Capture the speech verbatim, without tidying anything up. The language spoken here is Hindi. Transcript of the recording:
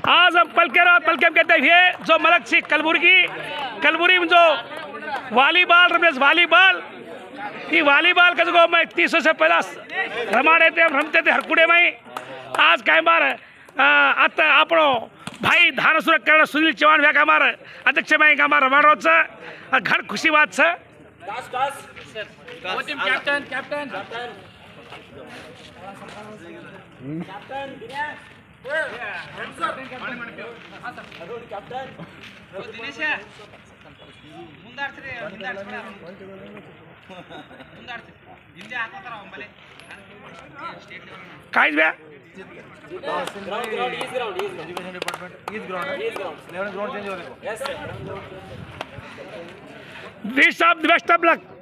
आज हम पलके और पलके कहते हुए जो मलक सिंह कलबुर्गी कलबुर्गी में जो वॉलीबॉल रमेश वॉलीबॉल ये वॉलीबॉल का जो मैं तीस से पहला रमाड़े थे रमते थे हरकुड़े में आज कई बार आता आपणो भाई धान सुरक करण सुनील चौहान भैया हमार अध्यक्ष भाई का हमार रमाड़ो छ घर खुशी बात छ कैप्टन कैप्टन काहीच भैया ग्राउंड ग्राउंड इस ग्राउंड इस एजुकेशन डिपार्टमेंट इस ग्राउंड इस ग्राउंड ग्राउंड चेंज हो देखो yes sir wish of the best of luck.